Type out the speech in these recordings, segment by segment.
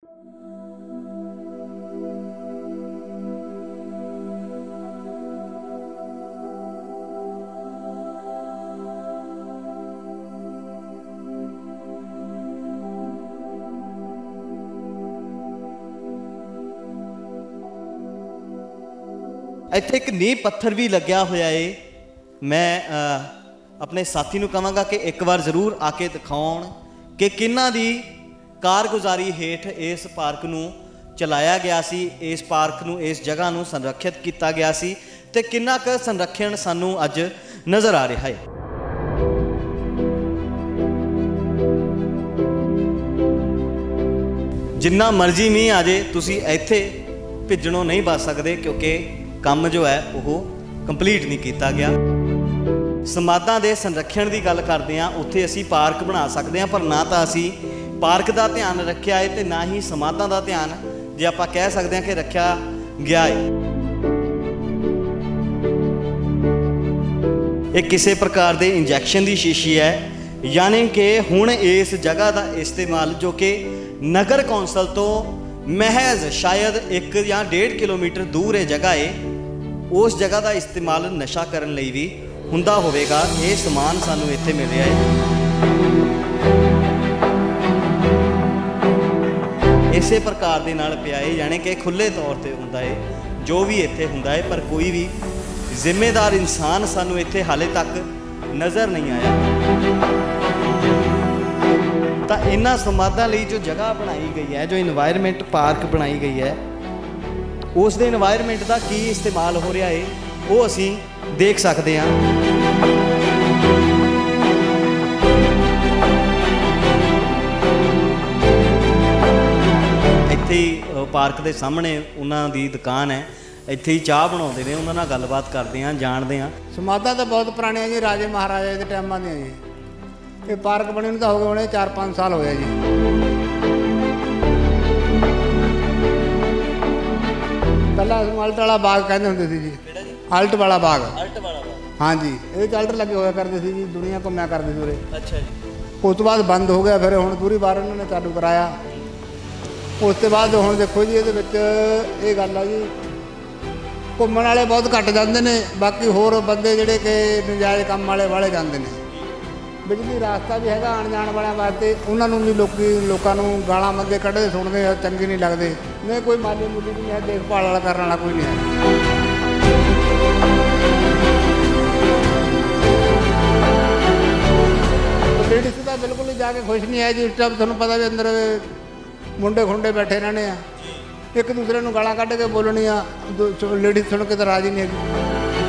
ਇੱਥੇ ਇੱਕ ਨੀਂਹ ਪੱਥਰ ਵੀ ਲੱਗਿਆ ਹੋਇਆ ਏ। ਮੈਂ ਆਪਣੇ ਸਾਥੀ ਨੂੰ ਕਹਾਂਗਾ ਕਿ ਇੱਕ ਵਾਰ ਜ਼ਰੂਰ ਆ ਕੇ ਦਿਖਾਉਣ ਕਿ ਕਿਹਨਾਂ ਦੀ ਕਾਰਗੁਜ਼ਾਰੀ ਹੇਠ ਇਸ ਪਾਰਕ ਨੂੰ ਚਲਾਇਆ ਗਿਆ ਸੀ, ਇਸ ਪਾਰਕ ਨੂੰ, ਇਸ ਜਗ੍ਹਾ ਨੂੰ ਸੰਰੱਖਿਅਤ ਕੀਤਾ ਗਿਆ ਸੀ ਤੇ ਕਿੰਨਾ ਕੁ ਸੰਰਖਣ ਸਾਨੂੰ ਅੱਜ ਨਜ਼ਰ ਆ ਰਿਹਾ ਹੈ। जिन्ना मर्जी मीह आ जाए तुसी इत्थे भिजणों नहीं बच सकते क्योंकि काम जो है वो कंप्लीट नहीं किया गया। समाधां दे संरक्षण की गल करते हैं, उत्थे असी पार्क बना सकते हैं, पर ना तो असी पार्क का ध्यान रखा है तो ना ही समाधां का ध्यान जे आपां कह सकते हैं कि रखा गया है। एक किसी प्रकार के इंजैक्शन की शीशी है, यानी कि हुण इस जगह का इस्तेमाल जो कि नगर कौंसल तो महज शायद 1 या 1.5 किलोमीटर दूर ये जगह है, उस जगह का इस्तेमाल नशा करने लई भी हुंदा होवेगा। ये समान सानू इत्थे मिल रहा है। इसे प्रकार दे नाल पिया है, यानी कि खुले तौर पर हुंदा है जो भी इत्थे हुंदा है, पर कोई भी जिम्मेदार इंसान सानू इत्थे हाले तक नज़र नहीं आया। तो इन्हां समाधां लई जो जगह बनाई गई है, जो इन्वायरमेंट पार्क बनाई गई है, उस दे इन्वायरमेंट का की इस्तेमाल हो रहा है वो असी देख सकते हैं। इत्थे ही पार्क के सामने उन्हां दी दुकान है, इत्थे ही चाह बनाते हैं, उन्हां नाल गलबात करते हैं, जानते हैं। समाधां तो बहुत पुराने जी, राजे महाराजे के टाइमां दी जी। ये पार्क बने तो हो गए होने 4-5 साल होया जी। पहला अल्ट वाला बाग कहते होंगे सी जी, अल्ट वाला बाग। हाँ जी, ये अल्ट लगे होया करते थे जी, दुनिया घूमया करते थे। अच्छा जी। उस तो बाद बंद हो गया, फिर हुण पूरी बार उन्होंने चालू कराया। उस तो बाद हुण देखो जी, ये गल है जी, घूमण वाले बहुत घट जाते हैं, बाकी होर बंदे जिहड़े कि नजायज़ काम वाले वाले जाते हैं। बिजली रास्ता भी है आने जाने वाले वास्ते, उन्होंने भी लोगों गालां मंगे कढ़ते सुनते चंगे नहीं लगते। नहीं कोई माली मूली नहीं है, देखभाल वाला करने वाला कोई नहीं है। लेडीज तो बिल्कुल ही जाके खुश नहीं है जी। इस टाइम तुहानूं पता भी अंदर मुंडे खुंडे बैठे रहने, एक दूसरे को गालां कढ़ के बोलनियां, लेडीज सुन के तो राजी नहीं है।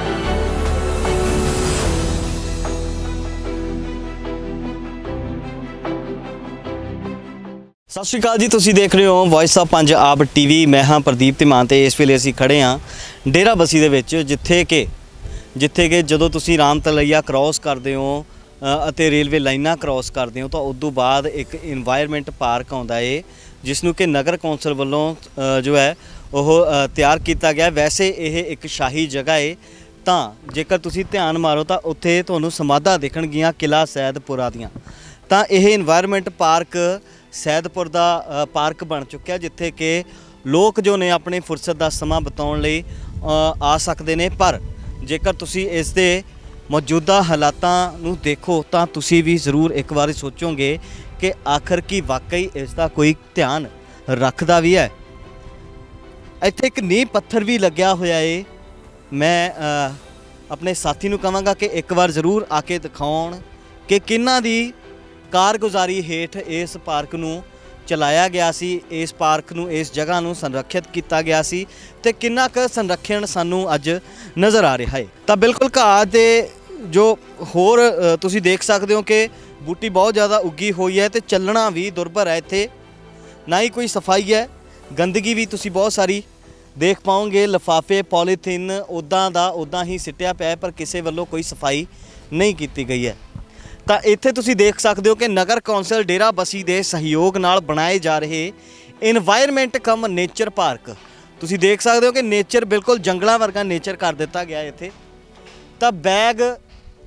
सत श्री अकाल जी, तुसीं देख रहे हो वॉइस ऑफ पंजाब टीवी। मैं हाँ प्रदीप धीमान ते इस वेले असीं खड़े हाँ डेरा बसी दे विच, जिथे कि जदों तुसीं राम तलैया क्रॉस करते हो अते रेलवे लाइनां क्रॉस करते हो तो उदों बाद एक इन्वायरमेंट पार्क आउंदा है, जिसनूं कि नगर कौंसल वालों जो है वह तैयार किया गया। वैसे ये एक शाही जगह है, तो जेकर तुसीं ध्यान मारो तो उत्थे तुहानूं समाधां दिखणगीਆਂ किला सैदपुरा दीयां। तो यह इन्वायरमेंट पार्क सैदपुर का पार्क बन चुका, जिथे कि लोग जो ने अपनी फुरसत का समा बिताउण लई आ सकते हैं। पर जेकर तुसी इस दे मौजूदा हालातां नूं देखो तो तुसी भी जरूर एक बार सोचोगे कि आखिर की वाकई इसका कोई ध्यान रखता भी है। इत्थे एक नींह पत्थर भी लग्या होया है। मैं अपने साथी नूं कहांगा कि एक बार जरूर आके दिखाउण कि किन्हां दी कारगुजारी हेठ इस पार्क नूं चलाया गया सी, इस पार्क नूं, इस जगह नूं संरक्षित किया गया सी ते किन्ना क संरक्षण सानू अज नज़र आ रहा है। तो बिल्कुल घाह दे जो होर तुसीं देख सकते हो कि बूटी बहुत ज़्यादा उगी हुई है, तो चलना भी दुर्भर है। इत्थे ना ही कोई सफाई है, गंदगी भी तुसीं बहुत सारी देख पाओगे। लिफाफे पॉलीथीन उदां दा उदां ही सिटिया पिया, पर किसी वालों कोई सफाई नहीं की गई है। तो इत्थे तुसीं देख सकते हो कि नगर कौंसल डेरा बसी के सहयोग नाल बनाए जा रहे इन्वायरमेंट कम नेचर पार्क, तुसीं देख सकते हो कि नेचर बिल्कुल जंगलों वर्गा नेचर कर दिता गया इत्थे। तो बैग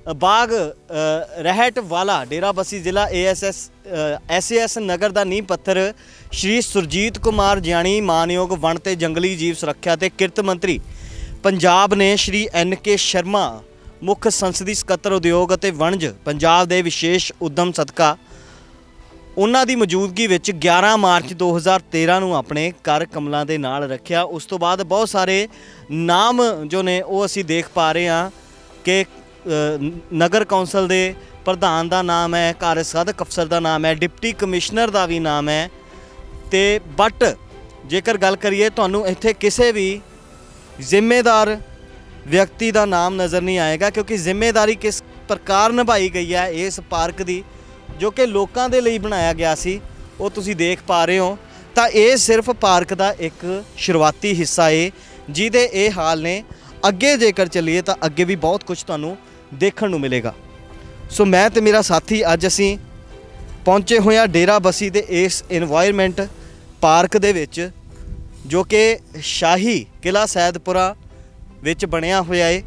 ਬਾਗ ਰਹਿਟ ਵਾਲਾ ਡੇਰਾ ਬੱਸੀ ਜ਼ਿਲ੍ਹਾ SAS ਨਗਰ ਦਾ ਨੀਂਹ ਪੱਥਰ ਸ਼੍ਰੀ ਸੁਰਜੀਤ ਕੁਮਾਰ ਜਿਆਣੀ ਮਾਨਯੋਗ ਵਣ ਤੇ ਜੰਗਲੀ ਜੀਵ ਸੁਰੱਖਿਆ ਤੇ ਕਿਰਤ ਮੰਤਰੀ ਪੰਜਾਬ ਨੇ ਸ਼੍ਰੀ NK ਸ਼ਰਮਾ ਮੁੱਖ ਸੰਸਦੀ ਸਕੱਤਰ ਉਦਯੋਗ ਅਤੇ ਵਣਜ ਪੰਜਾਬ ਦੇ ਵਿਸ਼ੇਸ਼ ਉਦਮ ਸਦਕਾ ਉਹਨਾਂ ਦੀ ਮੌਜੂਦਗੀ ਵਿੱਚ 11 ਮਾਰਚ 2013 ਨੂੰ ਆਪਣੇ ਘਰ ਕਮਲਾਂ ਦੇ ਨਾਲ ਰੱਖਿਆ। ਉਸ ਤੋਂ ਬਾਅਦ ਬਹੁਤ ਸਾਰੇ ਨਾਮ ਜੋ ਨੇ ਉਹ ਅਸੀਂ ਦੇਖ ਪਾ ਰਹੇ ਹਾਂ ਕਿ ਨਗਰ ਕੌਂਸਲ ਦੇ ਪ੍ਰਧਾਨ ਦਾ ਨਾਮ ਹੈ, ਕਾਰਜ ਸਾਧਕ ਅਫਸਰ ਦਾ ਨਾਮ ਹੈ, ਡਿਪਟੀ ਕਮਿਸ਼ਨਰ ਦਾ ਵੀ ਨਾਮ ਹੈ ਤੇ ਬਟ ਜੇਕਰ ਗੱਲ ਕਰੀਏ ਤੁਹਾਨੂੰ ਇੱਥੇ ਕਿਸੇ ਵੀ ਜ਼ਿੰਮੇਦਾਰ ਵਿਅਕਤੀ ਦਾ ਨਾਮ ਨਜ਼ਰ ਨਹੀਂ ਆਏਗਾ, ਕਿਉਂਕਿ ਜ਼ਿੰਮੇਵਾਰੀ ਕਿਸ ਪ੍ਰਕਾਰ ਨਿਭਾਈ ਗਈ ਹੈ ਇਸ ਪਾਰਕ ਦੀ ਜੋ ਕਿ ਲੋਕਾਂ ਦੇ ਲਈ ਬਣਾਇਆ ਗਿਆ ਸੀ ਉਹ ਤੁਸੀਂ ਦੇਖ ਪਾ ਰਹੇ ਹੋ। ਤਾਂ ਇਹ ਸਿਰਫ ਪਾਰਕ ਦਾ ਇੱਕ ਸ਼ੁਰੂਆਤੀ ਹਿੱਸਾ ਹੈ ਜਿਹਦੇ ਇਹ ਹਾਲ ਨੇ। ਅੱਗੇ ਜੇਕਰ ਚੱਲੀਏ ਤਾਂ ਅੱਗੇ ਵੀ ਬਹੁਤ ਕੁਝ ਤੁਹਾਨੂੰ ਦੇਖਣ ਨੂੰ ਮਿਲੇਗਾ। ਸੋ ਮੈਂ ਤੇ ਮੇਰਾ ਸਾਥੀ ਅੱਜ ਅਸੀਂ ਪਹੁੰਚੇ ਹੋਏ ਹਾਂ ਡੇਰਾ ਬੱਸੀ ਦੇ ਇਸ এনवायरमेंट ਪਾਰਕ ਦੇ ਵਿੱਚ ਜੋ ਕਿ ਸ਼ਾਹੀ ਕਿਲਾ ਸੈਦਪੁਰਾ ਵਿੱਚ ਬਣਿਆ ਹੋਇਆ ਹੈ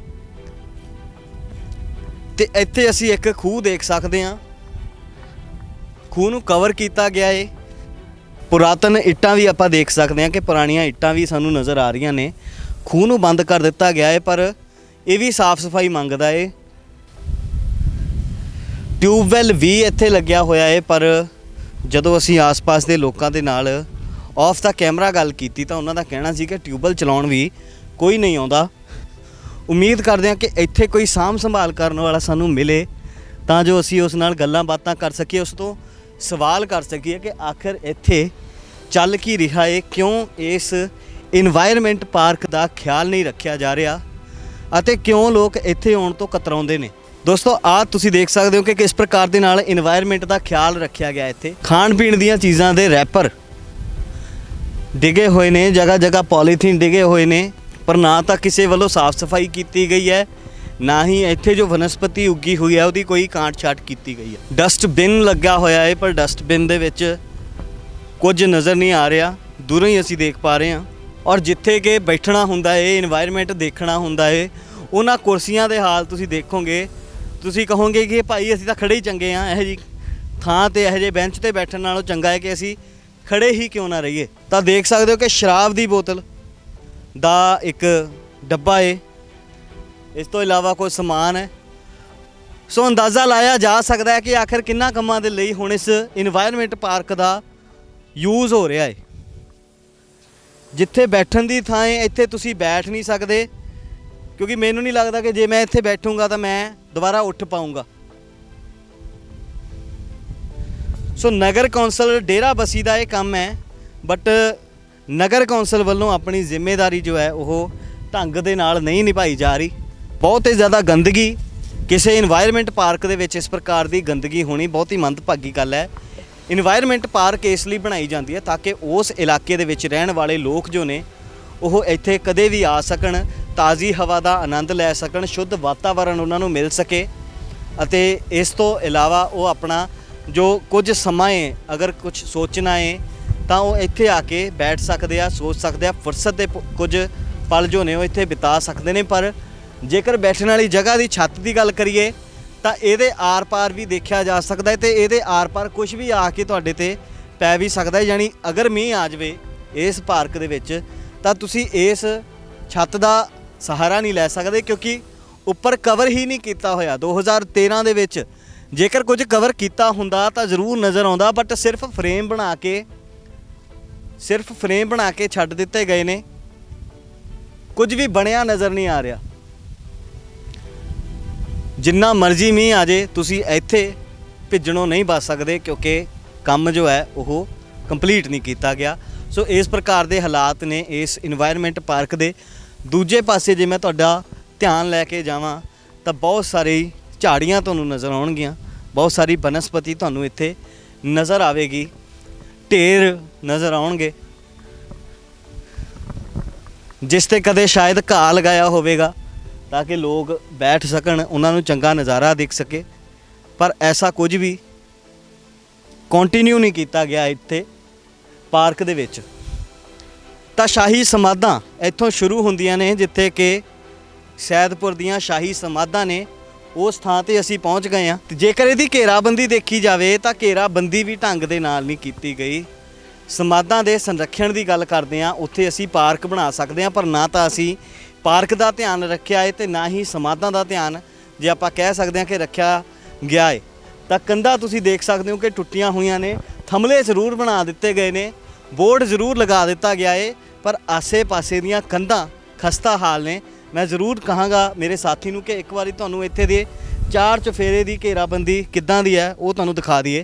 ਤੇ ਇੱਥੇ ਅਸੀਂ ਇੱਕ ਖੂਹ ਦੇਖ ਸਕਦੇ ਹਾਂ। ਖੂਹ ਨੂੰ ਕਵਰ ਕੀਤਾ ਗਿਆ ਹੈ। ਪੁਰਾਤਨ ਇੱਟਾਂ ਵੀ ਆਪਾਂ ਦੇਖ ਸਕਦੇ ਹਾਂ ਕਿ ਪੁਰਾਣੀਆਂ ਇੱਟਾਂ ਵੀ ਸਾਨੂੰ ਨਜ਼ਰ ਆ ਰਹੀਆਂ ਨੇ। ਖੂਹ ਨੂੰ ਬੰਦ ਕਰ ਦਿੱਤਾ ਗਿਆ ਹੈ ਪਰ ਇਹ ਵੀ ਸਾਫ਼ ਸਫਾਈ ਮੰਗਦਾ ਹੈ। ਟਿਊਬਵੈਲ ਵੀ ਇੱਥੇ ਲੱਗਿਆ ਹੋਇਆ ਹੈ ਪਰ ਜਦੋਂ ਅਸੀਂ ਆਸ-ਪਾਸ ਦੇ ਲੋਕਾਂ ਦੇ ਨਾਲ ਆਫ ਦਾ ਕੈਮਰਾ ਗੱਲ ਕੀਤੀ ਤਾਂ ਉਹਨਾਂ ਦਾ ਕਹਿਣਾ ਸੀ ਕਿ ਟਿਊਬਵੈਲ ਚਲਾਉਣ ਵੀ ਕੋਈ ਨਹੀਂ ਆਉਂਦਾ। ਉਮੀਦ ਕਰਦੇ ਹਾਂ ਕਿ ਇੱਥੇ ਕੋਈ ਸਾਂਭ ਸੰਭਾਲ ਕਰਨ ਵਾਲਾ ਸਾਨੂੰ ਮਿਲੇ ਤਾਂ ਜੋ ਅਸੀਂ ਉਸ ਨਾਲ ਗੱਲਾਂ ਬਾਤਾਂ ਕਰ ਸਕੀਏ, ਉਸ ਤੋਂ ਸਵਾਲ ਕਰ ਸਕੀਏ ਕਿ ਆਖਰ ਇੱਥੇ ਚੱਲ ਕੀ ਰਿਹਾ ਹੈ, ਕਿਉਂ ਇਸ এনवायरमेंट ਪਾਰਕ ਦਾ ਖਿਆਲ ਨਹੀਂ ਰੱਖਿਆ ਜਾ ਰਿਹਾ ਅਤੇ ਕਿਉਂ ਲੋਕ ਇੱਥੇ ਆਉਣ ਤੋਂ ਕਤਰਾਉਂਦੇ ਨੇ। ਦੋਸਤੋ ਆ ਤੁਸੀਂ ਦੇਖ ਸਕਦੇ ਹੋ ਕਿ ਕਿਸ ਪ੍ਰਕਾਰ ਦੇ ਨਾਲ এনवायरमेंट ਦਾ ਖਿਆਲ ਰੱਖਿਆ ਗਿਆ। ਇੱਥੇ ਖਾਣ ਪੀਣ ਦੀਆਂ ਚੀਜ਼ਾਂ ਦੇ ਰੈਪਰ ਡਿਗੇ ਹੋਏ ਨੇ, ਜਗ੍ਹਾ ਜਗ੍ਹਾ ਪੋਲੀਥੀਨ ਡਿਗੇ ਹੋਏ ਨੇ ਪਰ ਨਾ ਤਾਂ ਕਿਸੇ ਵੱਲੋਂ ਸਾਫ਼ ਸਫਾਈ ਕੀਤੀ ਗਈ ਹੈ ਨਾ ਹੀ ਇੱਥੇ ਜੋ ਵਨਸਪਤੀ ਉੱਗੀ ਹੋਈ ਹੈ ਉਹਦੀ ਕੋਈ ਕਾਂਟ ਛਾਟ ਕੀਤੀ ਗਈ ਹੈ। ਡਸਟਬਿਨ ਲੱਗਾ ਹੋਇਆ ਹੈ ਪਰ ਡਸਟਬਿਨ ਦੇ ਵਿੱਚ ਕੁਝ ਨਜ਼ਰ ਨਹੀਂ ਆ ਰਿਹਾ, ਦੂਰੋਂ ਹੀ ਅਸੀਂ ਦੇਖ ਪਾ ਰਹੇ ਹਾਂ। ਔਰ ਜਿੱਥੇ ਕਿ ਬੈਠਣਾ ਹੁੰਦਾ ਹੈ, এনवायरमेंट ਦੇਖਣਾ ਹੁੰਦਾ ਹੈ, ਉਹਨਾਂ ਕੁਰਸੀਆਂ ਦੇ ਹਾਲ ਤੁਸੀਂ ਦੇਖੋਗੇ, ਤੁਸੀਂ ਕਹੋਗੇ ਕਿ ਭਾਈ ਅਸੀਂ ਤਾਂ ਖੜੇ ਹੀ ਚੰਗੇ ਹਾਂ, ਇਹੋ ਜਿਹੀ ਥਾਂ ਤੇ ਇਹੋ ਜਿਹੇ ਬੈਂਚ ਤੇ ਬੈਠਣ ਨਾਲੋਂ ਚੰਗਾ ਹੈ ਕਿ ਅਸੀਂ ਖੜੇ ਹੀ ਕਿਉਂ ਨਾ ਰਹੀਏ। ਤਾਂ ਦੇਖ ਸਕਦੇ ਹੋ ਕਿ ਸ਼ਰਾਬ ਦੀ ਬੋਤਲ ਦਾ ਇੱਕ ਡੱਬਾ ਹੈ, ਇਸ ਤੋਂ ਇਲਾਵਾ ਕੋਈ ਸਮਾਨ ਹੈ। ਸੋ ਅੰਦਾਜ਼ਾ ਲਾਇਆ ਜਾ ਸਕਦਾ ਹੈ ਕਿ ਆਖਰ ਕਿੰਨਾ ਕੰਮਾਂ ਦੇ ਲਈ ਹੁਣ ਇਸ এনवायरमेंट ਪਾਰਕ ਦਾ ਯੂਜ਼ ਹੋ ਰਿਹਾ ਹੈ। ਜਿੱਥੇ ਬੈਠਣ ਦੀ ਥਾਂ ਹੈ ਇੱਥੇ ਤੁਸੀਂ ਬੈਠ ਨਹੀਂ ਸਕਦੇ ਕਿਉਂਕਿ ਮੈਨੂੰ ਨਹੀਂ ਲੱਗਦਾ ਕਿ ਜੇ ਮੈਂ ਇੱਥੇ ਬੈਠੂੰਗਾ ਤਾਂ ਮੈਂ ਦੁਬਾਰਾ ਉੱਠ ਪਾਊਂਗਾ। ਸੋ ਨਗਰ ਕੌਂਸਲ ਡੇਰਾ ਬੱਸੀ ਦਾ ਇਹ ਕੰਮ ਹੈ ਬਟ ਨਗਰ ਕੌਂਸਲ ਵੱਲੋਂ ਆਪਣੀ ਜ਼ਿੰਮੇਵਾਰੀ ਜੋ ਹੈ ਉਹ ਢੰਗ ਦੇ ਨਾਲ ਨਹੀਂ ਨਿਭਾਈ ਜਾ ਰਹੀ। ਬਹੁਤ ਹੀ ਜ਼ਿਆਦਾ ਗੰਦਗੀ ਕਿਸੇ এনवायरमेंट ਪਾਰਕ ਦੇ ਵਿੱਚ ਇਸ ਪ੍ਰਕਾਰ ਦੀ ਗੰਦਗੀ ਹੋਣੀ ਬਹੁਤ ਹੀ ਮੰਦਭਾਗੀ ਗੱਲ ਹੈ। এনवायरमेंट ਪਾਰਕ ਇਸ ਲਈ ਬਣਾਈ ਜਾਂਦੀ ਹੈ ਤਾਂ ਕਿ ਉਸ ਇਲਾਕੇ ਦੇ ਵਿੱਚ ਰਹਿਣ ਵਾਲੇ ਲੋਕ ਜੋ ਨੇ ਉਹ ਇੱਥੇ ਕਦੇ ਵੀ ਆ ਸਕਣ, ਤਾਜ਼ੀ ਹਵਾ ਦਾ ਆਨੰਦ ਲੈ ਸਕਣ, ਸ਼ੁੱਧ ਵਾਤਾਵਰਣ ਉਹਨਾਂ ਨੂੰ ਮਿਲ ਸਕੇ ਅਤੇ ਇਸ ਤੋਂ ਇਲਾਵਾ ਉਹ ਆਪਣਾ ਜੋ ਕੁਝ ਸਮਾਂ ਹੈ ਅਗਰ ਕੁਝ ਸੋਚਣਾ ਹੈ ਤਾਂ ਉਹ ਇੱਥੇ ਆ ਕੇ ਬੈਠ ਸਕਦੇ ਆ, ਸੋਚ ਸਕਦੇ ਆ, ਫੁਰਸਤ ਦੇ ਕੁਝ ਪਲ ਜੋ ਨੇ ਉਹ ਇੱਥੇ ਬਿਤਾ ਸਕਦੇ ਨੇ। ਪਰ ਜੇਕਰ ਬੈਠਣ ਵਾਲੀ ਜਗ੍ਹਾ ਦੀ ਛੱਤ ਦੀ ਗੱਲ ਕਰੀਏ ਤਾਂ ਇਹਦੇ ਆਰ ਪਾਰ ਵੀ ਦੇਖਿਆ ਜਾ ਸਕਦਾ ਹੈ ਤੇ ਇਹਦੇ ਆਰ ਪਾਰ ਕੁਝ ਵੀ ਆ ਕੇ ਤੁਹਾਡੇ ਤੇ ਪੈ ਵੀ ਸਕਦਾ ਹੈ। ਯਾਨੀ ਅਗਰ ਮੀਂਹ ਆ ਜਾਵੇ ਇਸ ਪਾਰਕ ਦੇ ਵਿੱਚ ਤਾਂ ਤੁਸੀਂ ਇਸ ਛੱਤ ਦਾ ਸਹਾਰਾ ਨਹੀਂ ਲੈ ਸਕਦੇ ਕਿਉਂਕਿ ਉੱਪਰ ਕਵਰ ਹੀ ਨਹੀਂ ਕੀਤਾ ਹੋਇਆ। 2013 ਦੇ ਵਿੱਚ ਜੇਕਰ ਕੁਝ ਕਵਰ ਕੀਤਾ ਹੁੰਦਾ ਤਾਂ ਜ਼ਰੂਰ ਨਜ਼ਰ ਆਉਂਦਾ ਬਟ ਸਿਰਫ ਫਰੇਮ ਬਣਾ ਕੇ ਛੱਡ ਦਿੱਤੇ ਗਏ ਨੇ, ਕੁਝ ਵੀ ਬਣਿਆ ਨਜ਼ਰ ਨਹੀਂ ਆ ਰਿਹਾ। ਜਿੰਨਾ ਮਰਜ਼ੀ ਮੀਂਹ ਆ ਜੇ ਤੁਸੀਂ ਇੱਥੇ ਭਿੱਜਣੋਂ ਨਹੀਂ ਬਚ ਸਕਦੇ ਕਿਉਂਕਿ ਕੰਮ ਜੋ ਹੈ ਉਹ ਕੰਪਲੀਟ ਨਹੀਂ ਕੀਤਾ ਗਿਆ। ਸੋ ਇਸ ਪ੍ਰਕਾਰ ਦੇ ਹਾਲਾਤ ਨੇ ਇਸ এনवायरमेंट ਪਾਰਕ ਦੇ। ਦੂਜੇ ਪਾਸੇ ਜੇ ਮੈਂ ਤੁਹਾਡਾ ਧਿਆਨ ਲੈ ਕੇ ਜਾਵਾਂ ਤਾਂ ਬਹੁਤ ਸਾਰੀ ਝਾੜੀਆਂ ਤੁਹਾਨੂੰ ਨਜ਼ਰ ਆਉਣਗੀਆਂ, ਬਹੁਤ ਸਾਰੀ ਬਨਸਪਤੀ ਤੁਹਾਨੂੰ ਇੱਥੇ ਨਜ਼ਰ ਆਵੇਗੀ, ਢੇਰ ਨਜ਼ਰ ਆਉਣਗੇ ਜਿਸ ਤੇ ਕਦੇ ਸ਼ਾਇਦ ਘਾਹ ਲਗਾਇਆ ਹੋਵੇਗਾ ਤਾਂ ਕਿ ਲੋਕ ਬੈਠ ਸਕਣ, ਉਹਨਾਂ ਨੂੰ ਚੰਗਾ ਨਜ਼ਾਰਾ ਦਿਖ ਸਕੇ ਪਰ ਐਸਾ ਕੁਝ ਵੀ ਕੰਟੀਨਿਊ ਨਹੀਂ ਕੀਤਾ ਗਿਆ ਇੱਥੇ ਪਾਰਕ ਦੇ ਵਿੱਚ। ਤਾਂ ਸ਼ਾਹੀ ਸਮਾਧਾਂ ਇੱਥੋਂ ਸ਼ੁਰੂ ਹੁੰਦੀਆਂ ਨੇ, ਜਿੱਥੇ ਕਿ ਸੈਦਪੁਰ ਦੀਆਂ ਸ਼ਾਹੀ ਸਮਾਧਾਂ ਨੇ ਉਸ ਥਾਂ ਤੇ ਅਸੀਂ ਪਹੁੰਚ ਗਏ ਹਾਂ। ਤੇ ਜੇਕਰ ਇਹਦੀ ਘੇਰਾਬੰਦੀ ਦੇਖੀ ਜਾਵੇ ਤਾਂ ਘੇਰਾਬੰਦੀ ਵੀ ਢੰਗ ਦੇ ਨਾਲ ਨਹੀਂ ਕੀਤੀ ਗਈ। ਸਮਾਧਾਂ ਦੇ ਸੰਰਖਣ ਦੀ ਗੱਲ ਕਰਦੇ ਹਾਂ, ਉੱਥੇ ਅਸੀਂ ਪਾਰਕ ਬਣਾ ਸਕਦੇ ਹਾਂ, ਪਰ ਨਾ ਤਾਂ ਅਸੀਂ ਪਾਰਕ ਦਾ ਧਿਆਨ ਰੱਖਿਆ ਹੈ ਤੇ ਨਾ ਹੀ ਸਮਾਧਾਂ ਦਾ ਧਿਆਨ ਜੇ ਆਪਾਂ ਕਹਿ ਸਕਦੇ ਹਾਂ ਕਿ ਰੱਖਿਆ ਗਿਆ ਹੈ। ਤਾਂ ਕੰਧਾਂ ਤੁਸੀਂ ਦੇਖ ਸਕਦੇ ਹੋ ਕਿ ਟੁੱਟੀਆਂ ਹੋਈਆਂ ਨੇ, ਥੰਮਲੇ ਜ਼ਰੂਰ ਬਣਾ ਦਿੱਤੇ ਗਏ ਨੇ, ਬੋਰਡ ਜ਼ਰੂਰ ਲਗਾ ਦਿੱਤਾ ਗਿਆ ਹੈ, ਪਰ ਆਸੇ-ਪਾਸੇ ਦੀਆਂ ਕੰਧਾਂ ਖਸਤਾ ਹਾਲ ਨੇ। ਮੈਂ ਜ਼ਰੂਰ ਕਹਾਂਗਾ ਮੇਰੇ ਸਾਥੀ ਨੂੰ ਕਿ ਇੱਕ ਵਾਰੀ ਤੁਹਾਨੂੰ ਇੱਥੇ ਦੇ ਚਾਰ ਚੁਫੇਰੇ ਦੀ ਘੇਰਾਬੰਦੀ ਕਿੱਦਾਂ ਦੀ ਹੈ ਉਹ ਤੁਹਾਨੂੰ ਦਿਖਾ ਦਈਏ।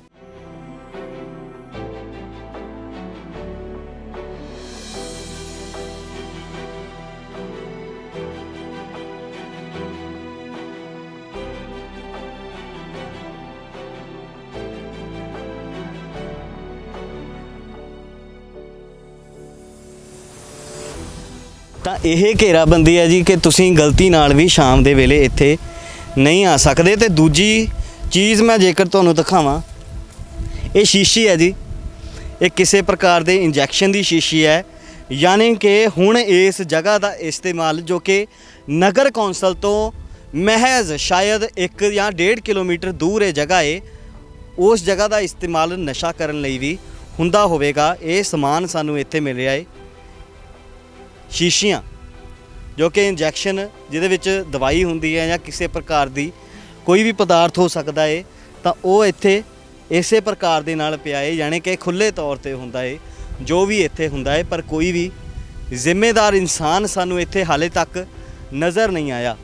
ਤਾਂ ਇਹ ਘੇਰਾਬੰਦੀ ਹੈ ਜੀ ਕਿ ਤੁਸੀਂ ਗਲਤੀ ਨਾਲ ਵੀ ਸ਼ਾਮ ਦੇ ਵੇਲੇ ਇੱਥੇ ਨਹੀਂ ਆ ਸਕਦੇ। ਤੇ ਦੂਜੀ ਚੀਜ਼ ਮੈਂ ਜੇਕਰ ਤੁਹਾਨੂੰ ਦਿਖਾਵਾਂ, ਇਹ ਸ਼ੀਸ਼ੀ ਹੈ ਜੀ, ਇਹ ਕਿਸੇ ਪ੍ਰਕਾਰ ਦੇ ਇੰਜੈਕਸ਼ਨ ਦੀ ਸ਼ੀਸ਼ੀ ਹੈ, ਯਾਨੀ ਕਿ ਹੁਣ ਇਸ ਜਗ੍ਹਾ ਦਾ ਇਸਤੇਮਾਲ ਜੋ ਕਿ ਨਗਰ ਕੌਂਸਲ ਤੋਂ ਮਹਿਜ਼ ਸ਼ਾਇਦ 1 ਜਾਂ 1.5 ਕਿਲੋਮੀਟਰ ਦੂਰ ਇਹ ਜਗ੍ਹਾ ਹੈ, ਉਸ ਜਗ੍ਹਾ ਦਾ ਇਸਤੇਮਾਲ ਨਸ਼ਾ ਕਰਨ ਲਈ ਵੀ ਹੁੰਦਾ ਹੋਵੇਗਾ। ਇਹ ਸਮਾਨ ਸਾਨੂੰ ਇੱਥੇ ਮਿਲ ਰਿਹਾ ਹੈ, ਸ਼ੀਸ਼ੀਆਂ ਜੋ ਕਿ ਇੰਜੈਕਸ਼ਨ ਜਿਹਦੇ ਵਿੱਚ ਦਵਾਈ ਹੁੰਦੀ ਹੈ ਜਾਂ ਕਿਸੇ ਪ੍ਰਕਾਰ ਦੀ ਕੋਈ ਵੀ ਪਦਾਰਥ ਹੋ ਸਕਦਾ ਹੈ, ਤਾਂ ਉਹ ਇੱਥੇ ਇਸੇ ਪ੍ਰਕਾਰ ਦੇ ਨਾਲ ਪਿਆ ਹੈ, ਯਾਨੀ ਕਿ ਖੁੱਲ੍ਹੇ ਤੌਰ ਤੇ ਹੁੰਦਾ ਹੈ ਜੋ ਵੀ ਇੱਥੇ ਹੁੰਦਾ ਹੈ, ਪਰ ਕੋਈ ਵੀ ਜ਼ਿੰਮੇਦਾਰ ਇਨਸਾਨ ਸਾਨੂੰ ਇੱਥੇ ਹਾਲੇ ਤੱਕ ਨਜ਼ਰ ਨਹੀਂ ਆਇਆ।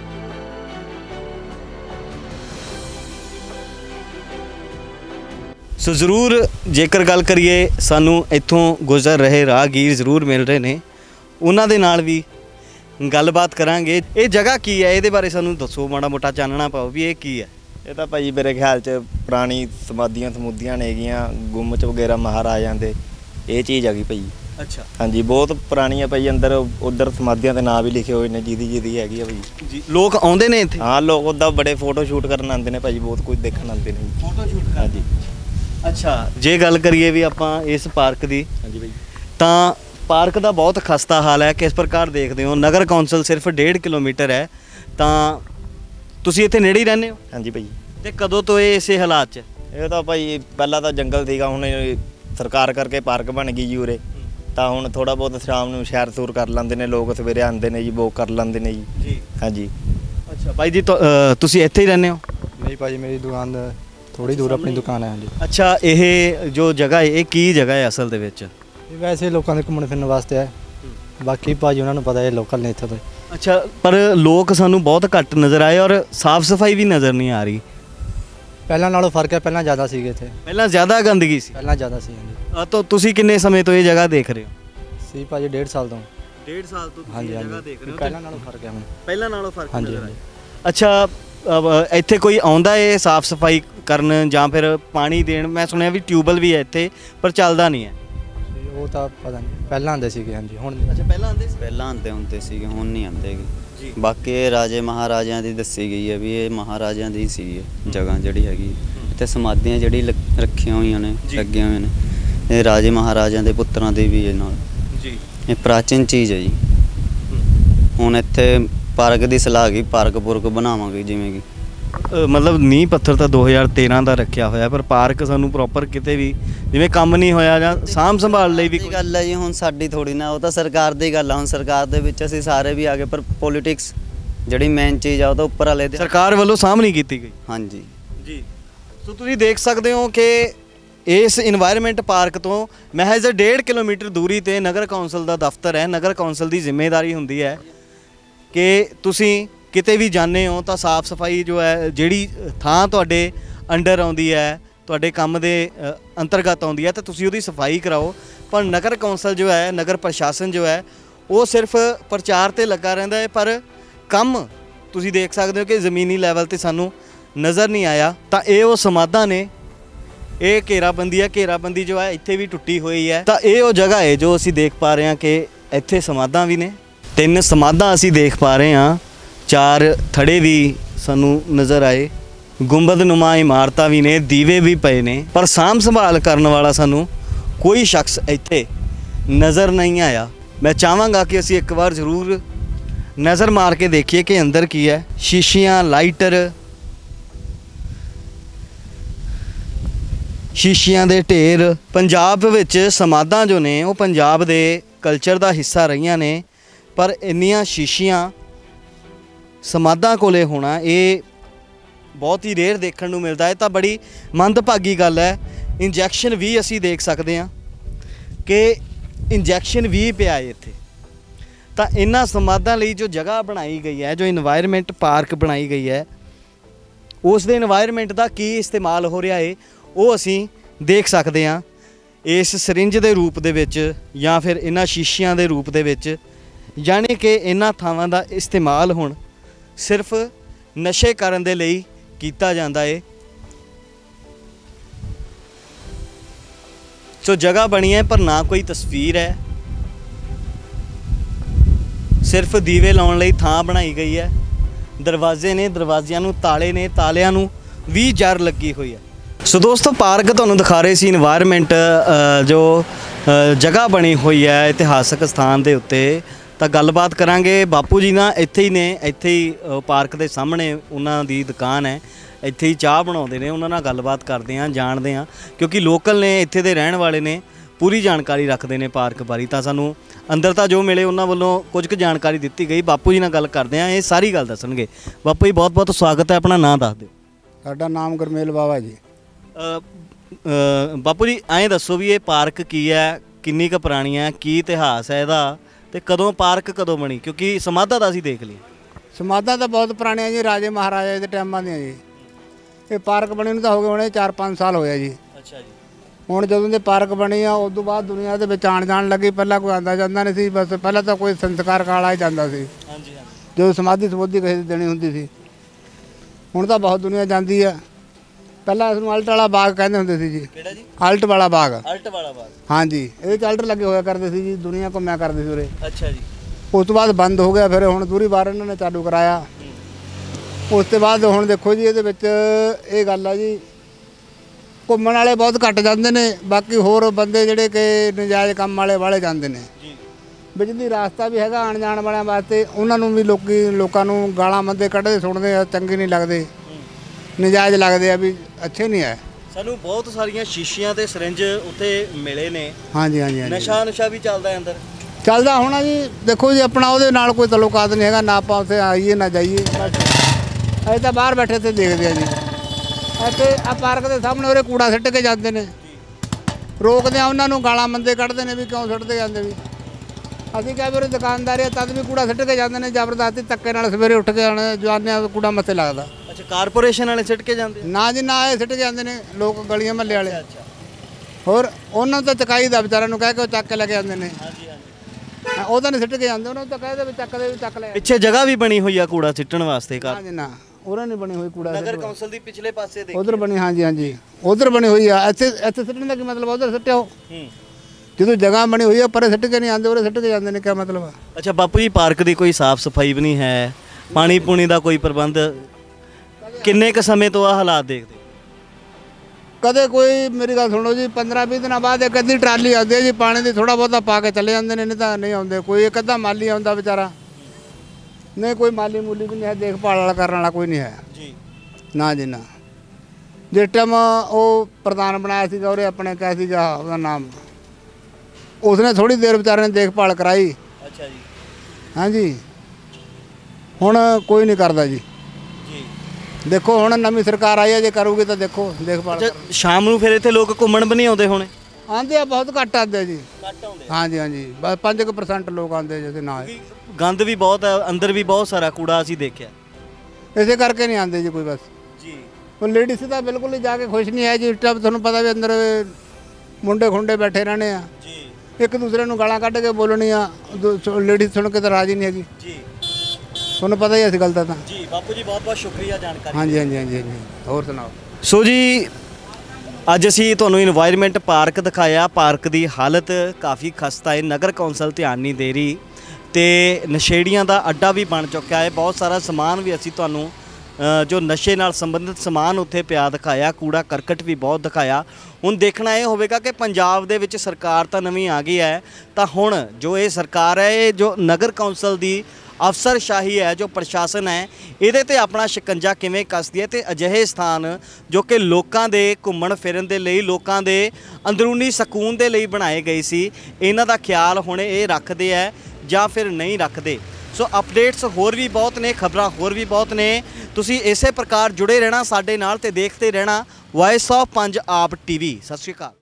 ਸੋ ਜ਼ਰੂਰ ਜੇਕਰ ਗੱਲ ਕਰੀਏ, ਸਾਨੂੰ ਇੱਥੋਂ ਗੁਜ਼ਰ ਰਹੇ ਰਾਹਗੀਰ ਜ਼ਰੂਰ ਮਿਲ ਰਹੇ ਨੇ, ਉਹਨਾਂ ਦੇ ਨਾਲ ਵੀ ਗੱਲਬਾਤ ਕਰਾਂਗੇ। ਇਹ ਜਗ੍ਹਾ ਕੀ ਹੈ, ਇਹਦੇ ਬਾਰੇ ਸਾਨੂੰ ਦੱਸੋ, ਮਾੜਾ ਮੋਟਾ ਚਾਨਣਾ ਪਾਓ ਵੀ ਇਹ ਕੀ ਹੈ। ਇਹ ਤਾਂ ਭਾਈ ਮੇਰੇ ਖਿਆਲ 'ਚ ਪੁਰਾਣੀ ਸਮਾਧੀਆਂ ਸਮੂਦੀਆਂ ਨੇਗੀਆਂ, ਗੁੰਮਚ ਵਗੈਰਾ ਮਹਾਰਾਜਿਆਂ ਦੇ, ਇਹ ਚੀਜ਼ ਹੈਗੀ ਭਾਈ। ਅੱਛਾ ਹਾਂਜੀ, ਬਹੁਤ ਪੁਰਾਣੀ ਹੈ ਭਾਈ। ਅੰਦਰ ਉੱਧਰ ਸਮਾਧੀਆਂ ਦੇ ਨਾਂ ਵੀ ਲਿਖੇ ਹੋਏ ਨੇ, ਜਿਹਦੀ ਹੈਗੀ ਆ ਭਾਈ ਜੀ। ਲੋਕ ਆਉਂਦੇ ਨੇ ਇੱਥੇ? ਹਾਂ, ਲੋਕ ਉੱਦਾਂ ਬੜੇ ਫੋਟੋ ਸ਼ੂਟ ਕਰਨ ਆਉਂਦੇ ਨੇ ਭਾਈ, ਬਹੁਤ ਕੁਝ ਦੇਖਣ ਆਉਂਦੇ ਨੇ ਫੋਟੋ ਸ਼ੂਟ। ਹਾਂਜੀ। ਅੱਛਾ, ਜੇ ਗੱਲ ਕਰੀਏ ਵੀ ਆਪਾਂ ਇਸ ਪਾਰਕ ਦੀ, ਹਾਂਜੀ ਭਾਈ, ਤਾਂ ਪਾਰਕ ਦਾ ਬਹੁਤ ਖਸਤਾ ਹਾਲ ਹੈ। ਕਿਸ ਪ੍ਰਕਾਰ ਦੇਖਦੇ ਹੋ? ਨਗਰ ਕੌਂਸਲ ਸਿਰਫ 1.5 ਕਿਲੋਮੀਟਰ ਹੈ, ਤਾਂ ਤੁਸੀਂ ਇੱਥੇ ਨੇੜੇ ਹੀ ਰਹਿੰਦੇ ਹੋ? ਹਾਂਜੀ ਭਾਈ। ਤੇ ਕਦੋਂ ਤੋਂ ਇਹ ਇਸੇ ਹਾਲਾਤ 'ਚ? ਇਹ ਤਾਂ ਭਾਈ ਪਹਿਲਾਂ ਤਾਂ ਜੰਗਲ ਸੀਗਾ, ਹੁਣ ਸਰਕਾਰ ਕਰਕੇ ਪਾਰਕ ਬਣ ਗਈ ਜੀ ਉਰੇ, ਤਾਂ ਹੁਣ ਥੋੜਾ ਬਹੁਤ ਸ਼ਾਮ ਨੂੰ ਸੈਰ ਸੂਰ ਕਰ ਲੈਂਦੇ ਨੇ ਲੋਕ, ਸਵੇਰੇ ਆਉਂਦੇ ਨੇ ਜੀ, ਵੋਕ ਕਰ ਲੈਂਦੇ ਨੇ ਜੀ। ਹਾਂਜੀ। ਅੱਛਾ ਭਾਈ ਜੀ, ਤੁਸੀਂ ਇੱਥੇ ਹੀ ਰਹਿੰਦੇ ਹੋ? ਨਹੀਂ ਭਾਜੀ, ਮੇਰੀ ਦੁਕਾਨ ਦਾ ਥੋੜੀ ਦੂਰ ਆਪਣੀ ਦੁਕਾਨ ਹੈ। ਹਾਂਜੀ। ਅੱਛਾ, ਇਹ ਜੋ ਜਗ੍ਹਾ ਹੈ ਇਹ ਕੀ ਜਗ੍ਹਾ ਹੈ ਅਸਲ ਦੇ ਵਿੱਚ? ਇਹ ਵੈਸੇ ਲੋਕਾਂ ਦੇ ਘੁੰਮਣ ਫਿਰਨ ਵਾਸਤੇ ਹੈ, ਬਾਕੀ ਭਾਜੀ ਉਹਨਾਂ ਨੂੰ ਪਤਾ ਇਹ ਲੋਕਲ ਨੇ ਇੱਥੇ ਤੋਂ। ਅੱਛਾ, ਪਰ ਲੋਕ ਸਾਨੂੰ ਬਹੁਤ ਘੱਟ ਨਜ਼ਰ ਆਏ ਔਰ ਸਾਫ਼ ਸਫਾਈ ਵੀ ਨਜ਼ਰ ਨਹੀਂ ਆ ਰਹੀ। ਪਹਿਲਾਂ ਨਾਲੋਂ ਫਰਕ ਹੈ, ਪਹਿਲਾਂ ਜ਼ਿਆਦਾ ਸੀਗੇ ਇੱਥੇ, ਪਹਿਲਾਂ ਜ਼ਿਆਦਾ ਗੰਦਗੀ ਸੀ? ਪਹਿਲਾਂ ਜ਼ਿਆਦਾ ਸੀ। ਹਾਂਜੀ। ਤਾਂ ਤੁਸੀਂ ਕਿੰਨੇ ਸਮੇਂ ਤੋਂ ਇਹ ਜਗ੍ਹਾ ਦੇਖ ਰਹੇ ਹੋ? ਸੀ ਭਾਜੀ 1.5 ਸਾਲ ਤੋਂ। 1.5 ਸਾਲ ਤੋਂ ਤੁਸੀਂ ਹਾਂਜੀ ਇਹ ਜਗ੍ਹਾ ਹਾਂਜੀ, ਦੇਖ ਰਹੇ ਹੋ? ਪਹਿਲਾਂ ਨਾਲੋਂ ਫਰਕ ਹੈ ਹੁਣ। ਪਹਿਲਾਂ ਨਾਲੋਂ ਫਰਕ ਹਾਂਜੀ ਨਜ਼ਰ ਆਇਆ। ਹਾਂਜੀ। ਅੱਛਾ, ਇੱਥੇ ਕੋਈ ਆਉਂਦਾ ਹੈ ਸਾਫ਼ ਸਫਾਈ ਕਰਨ ਜਾਂ ਫਿਰ ਪਾਣੀ ਦੇਣ? ਮੈਂ ਸੁਣਿਆ ਵੀ ਟਿਊਬਲ ਵੀ ਹੈ ਇੱਥੇ, ਪਰ ਚੱਲਦਾ ਨਹੀਂ ਹੈ। ਉਹ ਤਾਂ ਪਤਾ ਨਹੀਂ, ਪਹਿਲਾਂ ਆਉਂਦੇ ਸੀਗੇ। ਹਾਂਜੀ, ਹੁਣ ਅੱਛਾ, ਪਹਿਲਾਂ ਆਉਂਦੇ ਸੀ? ਪਹਿਲਾਂ ਆਉਂਦੇ ਹੁੰਦੇ ਸੀਗੇ, ਹੁਣ ਨਹੀਂ ਆਉਂਦੇ ਜੀ। ਬਾਕੀ ਇਹ ਰਾਜੇ ਮਹਾਰਾਜਿਆਂ ਦੀ ਦੱਸੀ ਗਈ ਹੈ ਵੀ ਇਹ ਮਹਾਰਾਜਿਆਂ ਦੀ ਸੀ ਇਹ ਜਗ੍ਹਾ ਜਿਹੜੀ ਹੈਗੀ। ਇੱਥੇ ਸਮਾਧੀਆਂ ਜਿਹੜੀ ਰੱਖੀਆਂ ਹੋਈਆਂ ਨੇ, ਲੱਗੀਆਂ ਹੋਈਆਂ ਨੇ, ਇਹ ਰਾਜੇ ਮਹਾਰਾਜਿਆਂ ਦੇ ਪੁੱਤਰਾਂ ਦੇ ਵੀ ਇਹ ਨਾਲ ਜੀ। ਇਹ ਪ੍ਰਾਚੀਨ ਚੀਜ਼ ਹੈ ਜੀ। ਹੁਣ ਇੱਥੇ ਪਾਰਕ ਦੀ ਸਲਾਹ ਗਈ, ਪਾਰਕ ਪੁਰਕ ਬਣਾਵਾਂਗੇ ਜਿਵੇਂ ਕਿ ਮਤਲਬ ਨੀਂਹ ਪੱਥਰ ਤਾਂ 2013 ਦਾ ਰੱਖਿਆ ਹੋਇਆ, ਪਰ ਪਾਰਕ ਸਾਨੂੰ ਪ੍ਰੋਪਰ ਕਿਤੇ ਵੀ ਜਿਵੇਂ ਕੰਮ ਨਹੀਂ ਹੋਇਆ ਜਾਂ ਸਾਂਭ ਸੰਭਾਲ ਲਈ ਵੀ ਕੋਈ ਗੱਲ ਹੈ ਜੀ। ਹੁਣ ਸਾਡੀ ਥੋੜੀ ਨਾ, ਉਹ ਤਾਂ ਸਰਕਾਰ ਦੀ ਗੱਲ ਆ। ਹੁਣ ਸਰਕਾਰ ਦੇ ਵਿੱਚ ਅਸੀਂ ਸਾਰੇ ਵੀ ਆ ਗਏ, ਪਰ ਪੋਲੀਟਿਕਸ ਜਿਹੜੀ ਮੇਨ ਚੀਜ਼ ਆ ਉਹ ਤਾਂ ਉੱਪਰ ਵਾਲੇ ਦੇ। ਸਰਕਾਰ ਵੱਲੋਂ ਸਾਂਭ ਨਹੀਂ ਕੀਤੀ ਗਈ। ਹਾਂਜੀ ਜੀ। ਸੋ ਤੁਸੀਂ ਦੇਖ ਸਕਦੇ ਹੋ ਕਿ ਇਸ ਇਨਵਾਇਰਨਮੈਂਟ ਪਾਰਕ ਤੋਂ ਮਹਿਜ਼ 1.5 ਕਿਲੋਮੀਟਰ ਦੂਰੀ ਤੇ ਨਗਰ ਕੌਂਸਲ ਦਾ ਦਫ਼ਤਰ ਹੈ। ਨਗਰ ਕੌਂਸਲ ਦੀ ਜ਼ਿੰਮੇਵਾਰੀ ਹੁੰਦੀ ਹੈ ਕਿ ਤੁਸੀਂ ਕਿਤੇ ਵੀ ਜਾਂਦੇ ਹੋ ਤਾਂ ਸਾਫ਼ ਸਫਾਈ ਜੋ ਹੈ, ਜਿਹੜੀ ਥਾਂ ਤੁਹਾਡੇ ਅੰਡਰ ਆਉਂਦੀ ਹੈ, ਤੁਹਾਡੇ ਕੰਮ ਦੇ ਅੰਤਰਗਤ ਆਉਂਦੀ ਹੈ, ਤਾਂ ਤੁਸੀਂ ਉਹਦੀ ਸਫਾਈ ਕਰਾਓ। ਪਰ ਨਗਰ ਕੌਂਸਲ ਜੋ ਹੈ, ਨਗਰ ਪ੍ਰਸ਼ਾਸਨ ਜੋ ਹੈ, ਉਹ ਸਿਰਫ ਪ੍ਰਚਾਰ ਤੇ ਲੱਗਾ ਰਹਿੰਦਾ ਹੈ, ਪਰ ਕੰਮ ਤੁਸੀਂ ਦੇਖ ਸਕਦੇ ਹੋ ਕਿ ਜ਼ਮੀਨੀ ਲੈਵਲ ਤੇ ਸਾਨੂੰ ਨਜ਼ਰ ਨਹੀਂ ਆਇਆ। ਤਾਂ ਇਹ ਉਹ ਸਮਾਧਾਂ ਨੇ, ਇਹ ਘੇਰਾਬੰਦੀ ਹੈ। ਘੇਰਾਬੰਦੀ ਜੋ ਹੈ ਇੱਥੇ ਵੀ ਟੁੱਟੀ ਹੋਈ ਹੈ। ਤਾਂ ਇਹ ਉਹ ਜਗ੍ਹਾ ਹੈ ਜੋ ਅਸੀਂ ਦੇਖ ਪਾ ਰਹੇ ਹਾਂ ਕਿ ਇੱਥੇ ਸਮਾਧਾਂ ਵੀ ਨੇ। 3 ਸਮਾਧਾਂ ਅਸੀਂ ਦੇਖ ਪਾ ਰਹੇ ਹਾਂ, 4 ਥੜੇ ਵੀ ਸਾਨੂੰ ਨਜ਼ਰ ਆਏ, ਗੁੰਬਦ ਨੁਮਾ ਇਮਾਰਤਾਂ ਵੀ ਨੇ, ਦੀਵੇ ਵੀ ਪਏ ਨੇ, ਪਰ ਸਾਂਭ ਸੰਭਾਲ ਕਰਨ ਵਾਲਾ ਸਾਨੂੰ ਕੋਈ ਸ਼ਖਸ ਇੱਥੇ ਨਜ਼ਰ ਨਹੀਂ ਆਇਆ। ਮੈਂ ਚਾਹਾਂਗਾ ਕਿ ਅਸੀਂ ਇੱਕ ਵਾਰ ਜ਼ਰੂਰ ਨਜ਼ਰ ਮਾਰ ਕੇ ਦੇਖੀਏ ਕਿ ਅੰਦਰ ਕੀ ਹੈ। ਸ਼ੀਸ਼ੀਆਂ, ਲਾਈਟਰ, ਸ਼ੀਸ਼ਿਆਂ ਦੇ ਢੇਰ। ਪੰਜਾਬ ਵਿੱਚ ਸਮਾਧਾਂ ਜੋ ਨੇ ਉਹ ਪੰਜਾਬ ਦੇ ਕਲਚਰ ਦਾ ਹਿੱਸਾ ਰਹੀਆਂ ਨੇ, ਪਰ ਇੰਨੀਆਂ ਸ਼ੀਸ਼ੀਆਂ ਸਮਾਧਾਂ ਕੋਲੇ ਹੋਣਾ ਇਹ ਬਹੁਤ ਹੀ ਰੇਅਰ ਦੇਖਣ ਨੂੰ ਮਿਲਦਾ ਹੈ। ਤਾਂ ਬੜੀ ਮੰਦਭਾਗੀ ਗੱਲ ਹੈ। ਇੰਜੈਕਸ਼ਨ ਵੀ ਅਸੀਂ ਦੇਖ ਸਕਦੇ ਹਾਂ ਕਿ ਇੰਜੈਕਸ਼ਨ ਵੀ ਪਿਆ ਹੈ ਇੱਥੇ। ਤਾਂ ਇਹਨਾਂ ਸਮਾਧਾਂ ਲਈ ਜੋ ਜਗ੍ਹਾ ਬਣਾਈ ਗਈ ਹੈ, ਜੋ ਇਨਵਾਇਰਨਮੈਂਟ ਪਾਰਕ ਬਣਾਈ ਗਈ ਹੈ, ਉਸ ਦੇ ਇਨਵਾਇਰਨਮੈਂਟ ਦਾ ਕੀ ਇਸਤੇਮਾਲ ਹੋ ਰਿਹਾ ਹੈ ਉਹ ਅਸੀਂ ਦੇਖ ਸਕਦੇ ਹਾਂ ਇਸ ਸਰਿੰਜ ਦੇ ਰੂਪ ਦੇ ਵਿੱਚ ਜਾਂ ਫਿਰ ਇਹਨਾਂ ਸ਼ੀਸ਼ਿਆਂ ਦੇ ਰੂਪ ਦੇ ਵਿੱਚ। ਯਾਨੀ ਕਿ ਇਹਨਾਂ ਥਾਵਾਂ ਦਾ ਇਸਤੇਮਾਲ ਹੁਣ ਸਿਰਫ ਨਸ਼ੇ ਕਰਨ ਦੇ ਲਈ ਕੀਤਾ ਜਾਂਦਾ ਹੈ। ਸੋ ਜਗ੍ਹਾ ਬਣੀ ਹੈ ਪਰ ਨਾ ਕੋਈ ਤਸਵੀਰ ਹੈ, ਸਿਰਫ ਦੀਵੇ ਲਾਉਣ ਲਈ ਥਾਂ ਬਣਾਈ ਗਈ ਹੈ। ਦਰਵਾਜ਼ੇ ਨੇ, ਦਰਵਾਜ਼ਿਆਂ ਨੂੰ ਤਾਲੇ ਨੇ, ਤਾਲਿਆਂ ਨੂੰ ਵੀ ਜਰ ਲੱਗੀ ਹੋਈ ਹੈ। ਸੋ ਦੋਸਤੋ, ਪਾਰਕ ਤੁਹਾਨੂੰ ਦਿਖਾ ਰਹੇ ਸੀ ਇਨਵਾਇਰਨਮੈਂਟ ਜੋ ਜਗ੍ਹਾ ਬਣੀ ਹੋਈ ਹੈ ਇਤਿਹਾਸਕ ਸਥਾਨ ਦੇ ਉੱਤੇ। ਤਾਂ ਗੱਲਬਾਤ ਕਰਾਂਗੇ ਬਾਪੂ ਜੀ ਨਾਲ। ਇੱਥੇ ਹੀ ਨੇ, ਇੱਥੇ ਹੀ ਪਾਰਕ ਦੇ ਸਾਹਮਣੇ ਉਹਨਾਂ ਦੀ ਦੁਕਾਨ ਹੈ, ਇੱਥੇ ਹੀ ਚਾਹ ਬਣਾਉਂਦੇ ਨੇ। ਉਹਨਾਂ ਨਾਲ ਗੱਲਬਾਤ ਕਰਦੇ ਹਾਂ, ਜਾਣਦੇ ਹਾਂ, ਕਿਉਂਕਿ ਲੋਕਲ ਨੇ, ਇੱਥੇ ਦੇ ਰਹਿਣ ਵਾਲੇ ਨੇ, ਪੂਰੀ ਜਾਣਕਾਰੀ ਰੱਖਦੇ ਨੇ ਪਾਰਕ ਬਾਰੇ। ਤਾਂ ਸਾਨੂੰ ਅੰਦਰ ਤਾਂ ਜੋ ਮਿਲੇ ਉਹਨਾਂ ਵੱਲੋਂ ਕੁਝ ਕੁ ਜਾਣਕਾਰੀ ਦਿੱਤੀ ਗਈ। ਬਾਪੂ ਜੀ ਨਾਲ ਗੱਲ ਕਰਦੇ ਹਾਂ, ਇਹ ਸਾਰੀ ਗੱਲ ਦੱਸਣਗੇ। ਬਾਪੂ ਜੀ ਬਹੁਤ ਬਹੁਤ ਸਵਾਗਤ ਹੈ, ਆਪਣਾ ਨਾਂ ਦੱਸ ਦਿਓ। ਸਾਡਾ ਨਾਮ ਗੁਰਮੇਲ ਬਾਵਾ ਜੀ। ਬਾਪੂ ਜੀ ਐਂ ਦੱਸੋ ਵੀ ਇਹ ਪਾਰਕ ਕੀ ਹੈ, ਕਿੰਨੀ ਕੁ ਪੁਰਾਣੀ ਹੈ, ਕੀ ਇਤਿਹਾਸ ਹੈ ਇਹਦਾ, ਤੇ ਕਦੋਂ ਪਾਰਕ ਕਦੋਂ ਬਣੀ? ਕਿਉਂਕਿ ਸਮਾਧਾਂ ਦਾ ਅਸੀਂ ਦੇਖ ਲਈ। ਸਮਾਧਾਂ ਤਾਂ ਬਹੁਤ ਪੁਰਾਣੀਆਂ ਜੀ, ਰਾਜੇ ਮਹਾਰਾਜਾ ਦੇ ਟਾਈਮਾਂ ਦੀਆਂ ਜੀ। ਇਹ ਪਾਰਕ ਬਣੇ ਨੂੰ ਤਾਂ ਹੋ ਗਏ ਹੋਣੇ 4-5 ਸਾਲ ਹੋਇਆ ਜੀ। ਅੱਛਾ ਜੀ। ਹੁਣ ਜਦੋਂ ਦੇ ਪਾਰਕ ਬਣੀ ਆ ਉਸ ਤੋਂ ਬਾਅਦ ਦੁਨੀਆ ਦੇ ਵਿੱਚ ਆਣ ਜਾਣ ਲੱਗੀ। ਪਹਿਲਾਂ ਕੋਈ ਆਉਂਦਾ ਜਾਂਦਾ ਨਹੀਂ ਸੀ, ਬਸ ਪਹਿਲਾਂ ਤਾਂ ਕੋਈ ਸੰਸਕਾਰ ਕਾਲਾ ਹੀ ਜਾਂਦਾ ਸੀ। ਹਾਂਜੀ ਹਾਂਜੀ। ਜਦੋਂ ਸਮਾਧੀ ਸਮੁੱਧੀ ਕਿਸੇ ਦੀ ਦੇਣੀ ਹੁੰਦੀ ਸੀ। ਹੁਣ ਤਾਂ ਬਹੁਤ ਦੁਨੀਆ ਜਾਂਦੀ ਆ। ਪਹਿਲਾਂ ਇਸ ਨੂੰ ਅਲਟ ਵਾਲਾ ਬਾਗ ਕਹਿੰਦੇ ਹੁੰਦੇ ਸੀ ਜੀ। ਕਿਹੜਾ ਜੀ? ਅਲਟ ਵਾਲਾ ਬਾਗ। ਅਲਟ ਵਾਲਾ ਬਾਗ। ਹਾਂਜੀ, ਇਹਦੇ 'ਚ ਅਲਟ ਲੱਗੇ ਹੋਇਆ ਕਰਦੇ ਸੀ ਜੀ, ਦੁਨੀਆ ਘੁੰਮਿਆ ਕਰਦੀ ਸੀ ਉਰੇ। ਅੱਛਾ ਜੀ। ਉਸ ਤੋਂ ਬਾਅਦ ਬੰਦ ਹੋ ਗਿਆ, ਫਿਰ ਹੁਣ ਦੂਰੀ ਬਾਰ ਇਹਨਾਂ ਨੇ ਚਾਲੂ ਕਰਾਇਆ। ਉਸ ਤੋਂ ਬਾਅਦ ਹੁਣ ਦੇਖੋ ਜੀ, ਇਹਦੇ ਵਿੱਚ ਇਹ ਗੱਲ ਆ ਜੀ, ਘੁੰਮਣ ਵਾਲੇ ਬਹੁਤ ਘੱਟ ਜਾਂਦੇ ਨੇ, ਬਾਕੀ ਹੋਰ ਬੰਦੇ ਜਿਹੜੇ ਕਿ ਨਜਾਇਜ਼ ਕੰਮ ਵਾਲੇ ਜਾਂਦੇ ਨੇ ਜੀ। ਬਿਜਲੀ ਰਸਤਾ ਵੀ ਹੈਗਾ ਆਉਣ ਜਾਣ ਵਾਲਿਆਂ ਵਾਸਤੇ, ਉਹਨਾਂ ਨੂੰ ਵੀ ਲੋਕਾਂ ਨੂੰ ਗਾਲਾਂ ਮੰਦੇ ਕੱਢਦੇ ਸੁਣਦੇ ਆ, ਚੰਗੇ ਨਹੀਂ ਲੱਗਦੇ, ਨਜਾਇਜ਼ ਲੱਗਦੇ ਆ, ਵੀ ਅੱਛੇ ਨਹੀਂ ਹੈ। ਸਾਨੂੰ ਬਹੁਤ ਸਾਰੀਆਂ ਸ਼ੀਸ਼ੀਆਂ ਤੇ ਸਿਰਿੰਜ ਉੱਥੇ ਮਿਲੇ ਨੇ। ਹਾਂਜੀ ਹਾਂਜੀ ਹਾਂਜੀ। ਨਸ਼ਾ ਵੀ ਚੱਲਦਾ ਅੰਦਰ? ਚੱਲਦਾ ਹੋਣਾ ਜੀ। ਦੇਖੋ ਜੀ, ਆਪਣਾ ਉਹਦੇ ਨਾਲ ਕੋਈ ਤਲੁਕਾਤ ਨਹੀਂ ਹੈਗਾ, ਨਾ ਆਪਾਂ ਉੱਥੇ ਆਈਏ ਨਾ ਜਾਈਏ, ਅਸੀਂ ਤਾਂ ਬਾਹਰ ਬੈਠੇ ਤੇ ਦੇਖਦੇ ਆ ਜੀ। ਇੱਥੇ ਆ ਪਾਰਕ ਦੇ ਸਾਹਮਣੇ ਉਰੇ ਕੂੜਾ ਸਿੱਟ ਕੇ ਜਾਂਦੇ ਨੇ, ਰੋਕਦੇ ਆ ਉਹਨਾਂ ਨੂੰ, ਗਾਲਾਂ ਮੰਦੇ ਕੱਢਦੇ ਨੇ ਵੀ ਕਿਉਂ ਸਿੱਟਦੇ ਜਾਂਦੇ। ਵੀ ਅਸੀਂ ਕਿਹਾ ਵੀ ਉਰੇ ਦੁਕਾਨਦਾਰੀ ਤਦ ਵੀ ਕੂੜਾ ਸਿੱਟ ਕੇ ਜਾਂਦੇ ਨੇ, ਜ਼ਬਰਦਸਤੀ ਧੱਕੇ ਨਾਲ ਸਵੇਰੇ ਉੱਠ ਕੇ ਆਉਣੇ, ਜਵਾਨਿਆਂ ਦਾ ਕੂੜਾ ਮੱਥੇ ਲੱਗਦਾ। ਅੱਛਾ, ਕਾਰਪੋਰੇਸ਼ਨ ਵਾਲੇ ਸਿੱਟ ਕੇ ਜਾਂਦੇ? ਨਾ ਜੀ ਨਾ, ਇਹ ਸਿੱਟ ਕੇ ਜਾਂਦੇ ਨੇ ਲੋਕ, ਗਲੀਆਂ ਮਹੱਲੇ ਵਾਲੇ। ਹੋਰ ਉਹਨਾਂ ਨੂੰ ਤਾਂ ਚਕਾਈ ਦਾ ਵਿਚਾਰਿਆਂ ਨੂੰ ਕਹਿ ਕੇ ਉਹ ਚੱਕ ਕੇ ਲੈ ਕੇ ਜਾਂਦੇ ਨੇ। ਹਾਂਜੀ ਹਾਂਜੀ। ਉਹ ਤਾਂ ਨਹੀਂ ਸਿੱਟ ਕੇ ਜਾਂਦੇ, ਉਹਨਾਂ ਨੂੰ ਤਾਂ ਕਹਿ ਦੇ ਵੀ ਚੱਕ ਲੈ। ਪਿੱਛੇ ਜਗ੍ਹਾ ਵੀ ਬਣੀ ਹੋਈ ਆ ਕੂੜਾ ਸਿੱਟਣ ਵਾਸਤੇ? ਹਾਂਜੀ ਨਾ, ਉਹਨਾਂ ਨੇ ਬਣੀ ਹੋਈ ਕੂੜਾ ਨਗਰ ਕੌਂਸਲ ਦੀ ਪਿਛਲੇ ਪਾਸੇ ਦੇਖ ਉਧਰ ਬਣੀ। ਹਾਂਜੀ ਹਾਂਜੀ, ਉਧਰ ਬਣੀ ਹੋਈ ਆ। ਇੱਥੇ ਸਿੱਟਣ ਦਾ ਕੀ ਮਤਲਬ? ਉਧਰ ਸਿੱਟਿਓ। ਜਦੋਂ ਜਗ੍ਹਾ ਬਣੀ ਹੋਈ ਆ ਪਰੇ ਸਿੱਟ ਕੇ ਨਹੀਂ ਆਉਂਦੇ, ਉਰੇ ਸਿੱਟ ਕੇ ਜਾਂਦੇ ਨੇ, ਕੀ ਮਤਲਬ ਆ? ਅੱਛਾ ਬਾਪੂ ਜੀ, ਪਾਰਕ ਦੀ ਕੋਈ ਸਾਫ਼ ਸਫਾਈ ਵੀ ਨਹੀਂ ਹੈ, ਪਾਣੀ ਪੂਣੀ ਦਾ ਕੋਈ ਪ੍ਰਬੰਧ? ਕਿੰਨੇ ਕੁ ਸਮੇਂ ਤੋਂ ਆ ਹਾਲਾਤ ਦੇਖਦੇ? ਕਦੇ ਕੋਈ, ਮੇਰੀ ਗੱਲ ਸੁਣੋ ਜੀ, 15-20 ਦਿਨਾਂ ਬਾਅਦ ਇੱਕ ਅੱਧੀ ਟਰਾਲੀ ਆਉਂਦੀ ਹੈ ਜੀ ਪਾਣੀ ਦੀ, ਥੋੜਾ ਬਹੁਤਾ ਪਾ ਕੇ ਚਲੇ ਜਾਂਦੇ ਨੇ, ਨਹੀਂ ਤਾਂ ਨਹੀਂ ਆਉਂਦੇ। ਕੋਈ ਇੱਕ ਅੱਧਾ ਮਾਲੀ ਆਉਂਦਾ ਵਿਚਾਰਾ, ਨਹੀਂ ਕੋਈ ਮਾਲੀ ਮੂਲੀ ਵੀ ਨਹੀਂ ਹੈ, ਦੇਖਭਾਲ ਵਾਲਾ ਕਰਨ ਵਾਲਾ ਕੋਈ ਨਹੀਂ ਹੈ ਜੀ। ਨਾ ਜੀ ਨਾ। ਜਿਸ ਟਾਈਮ ਉਹ ਪ੍ਰਧਾਨ ਬਣਾਇਆ ਸੀਗਾ ਉਰੇ ਆਪਣੇ, ਕਿਆ ਸੀਗਾ ਉਹਦਾ ਨਾਮ, ਉਸਨੇ ਥੋੜੀ ਦੇਰ ਵਿਚਾਰੇ ਨੇ ਦੇਖਭਾਲ ਕਰਾਈ। ਅੱਛਾ ਜੀ। ਹਾਂਜੀ, ਹੁਣ ਕੋਈ ਨਹੀਂ ਕਰਦਾ ਜੀ। ਦੇਖੋ ਹੁਣ ਨਵੀਂ ਸਰਕਾਰ ਆਈ ਹੈ, ਜੇ ਕਰੂਗੀ ਤਾਂ ਦੇਖੋ ਦੇਖਭਾਲ। ਸ਼ਾਮ ਨੂੰ ਫਿਰ ਇੱਥੇ ਲੋਕ ਘੁੰਮਣ ਵੀ ਨਹੀਂ ਆਉਂਦੇ ਹੋਣੇ? ਆਉਂਦੇ ਆ, ਬਹੁਤ ਘੱਟ ਆਉਂਦੇ ਜੀ। ਘੱਟ ਆਉਂਦੇ? ਹਾਂਜੀ ਹਾਂਜੀ, ਬਸ 5% ਲੋਕ ਆਉਂਦੇ ਜਿਹਦੇ ਨਾਲ। ਗੰਦ ਵੀ ਬਹੁਤ ਹੈ ਅੰਦਰ, ਵੀ ਬਹੁਤ ਸਾਰਾ ਕੂੜਾ ਅਸੀਂ ਦੇਖਿਆ, ਇਸੇ ਕਰਕੇ ਨਹੀਂ ਆਉਂਦੇ ਜੀ ਕੋਈ। ਬਸ ਜੀ, ਉਹ ਲੇਡੀਜ਼ ਤਾਂ ਬਿਲਕੁਲ ਹੀ ਜਾ ਕੇ ਖੁਸ਼ ਨਹੀਂ ਹੈ ਜੀ। ਤੁਹਾਨੂੰ ਪਤਾ ਵੀ ਅੰਦਰ ਮੁੰਡੇ ਖੁੰਡੇ ਬੈਠੇ ਰਹਿਣੇ ਆ ਜੀ, ਇੱਕ ਦੂਸਰੇ ਨੂੰ ਗਾਲਾਂ ਕੱਢ ਕੇ ਬੋਲਣੀਆਂ, ਲੇਡੀਜ਼ ਸੁਣ ਕੇ ਤਾਂ ਰਾਜੀ ਨਹੀਂ ਹੈਗੀ ਜੀ। ਤੁਹਾਨੂੰ ਪਤਾ ਹੀ ਇਸ ਗੱਲ ਦਾ ਤਾਂ ਜੀ। ਬਾਪੂ ਜੀ ਬਹੁਤ ਬਹੁਤ ਸ਼ੁਕਰੀਆ ਜਾਣਕਾਰੀ। ਹਾਂਜੀ ਹਾਂਜੀ ਹਾਂਜੀ। ਹੋਰ ਸੁਣਾਓ। ਸੋ ਜੀ, ਅੱਜ ਅਸੀਂ ਤੁਹਾਨੂੰ ਇਨਵਾਇਰਨਮੈਂਟ ਪਾਰਕ ਦਿਖਾਇਆ। ਪਾਰਕ ਦੀ ਹਾਲਤ ਕਾਫੀ ਖਸਤਾ ਹੈ, ਨਗਰ ਕੌਂਸਲ ਧਿਆਨ ਨਹੀਂ ਦੇ ਰਹੀ ਤੇ ਨਸ਼ੇੜੀਆਂ ਦਾ ਅੱਡਾ ਵੀ ਬਣ ਚੁੱਕਿਆ ਹੈ। ਬਹੁਤ ਸਾਰਾ ਸਮਾਨ ਵੀ ਅਸੀਂ ਤੁਹਾਨੂੰ ਜੋ ਨਸ਼ੇ ਨਾਲ ਸੰਬੰਧਿਤ ਸਮਾਨ ਉੱਥੇ ਪਿਆ ਦਿਖਾਇਆ, ਕੂੜਾ ਕਰਕਟ ਵੀ ਬਹੁਤ ਦਿਖਾਇਆ। ਹੁਣ ਦੇਖਣਾ ਇਹ ਹੋਵੇਗਾ ਕਿ ਪੰਜਾਬ ਦੇ ਵਿੱਚ ਸਰਕਾਰ ਤਾਂ ਨਵੀਂ ਆ ਗਈ ਹੈ, ਤਾਂ ਹੁਣ ਜੋ ਇਹ ਸਰਕਾਰ ਹੈ, ਇਹ ਜੋ ਨਗਰ ਕੌਂਸਲ ਦੀ ਅਫਸਰਸ਼ਾਹੀ ਹੈ, ਜੋ ਪ੍ਰਸ਼ਾਸਨ ਹੈ, ਇਹਦੇ ਤੇ ਆਪਣਾ ਸ਼ਿਕੰਜਾ ਕਿਵੇਂ ਕੱਸਦੀ ਹੈ ਤੇ ਅਜਿਹੇ ਸਥਾਨ ਜੋ ਕਿ ਲੋਕਾਂ ਦੇ ਘੁੰਮਣ ਫਿਰਨ ਦੇ ਲਈ, ਲੋਕਾਂ ਦੇ ਅੰਦਰੂਨੀ ਸਕੂਨ ਦੇ ਲਈ ਬਣਾਏ ਗਏ ਸੀ, ਇਹਨਾਂ ਦਾ ਖਿਆਲ ਹੁਣ ਇਹ ਰੱਖਦੇ ਹੈ ਜਾਂ ਫਿਰ ਨਹੀਂ ਰੱਖਦੇ। ਸੋ ਅਪਡੇਟਸ ਹੋਰ ਵੀ ਬਹੁਤ ਨੇ, ਖਬਰਾਂ ਹੋਰ ਵੀ ਬਹੁਤ ਨੇ। ਤੁਸੀਂ ਇਸੇ ਪ੍ਰਕਾਰ ਜੁੜੇ ਰਹਿਣਾ ਸਾਡੇ ਨਾਲ ਤੇ ਦੇਖਦੇ ਰਹਿਣਾ ਵੌਇਸ ਆਫ ਪੰਜਾਬ ਟੀਵੀ। ਸਤਿ ਸ਼੍ਰੀ ਅਕਾਲ।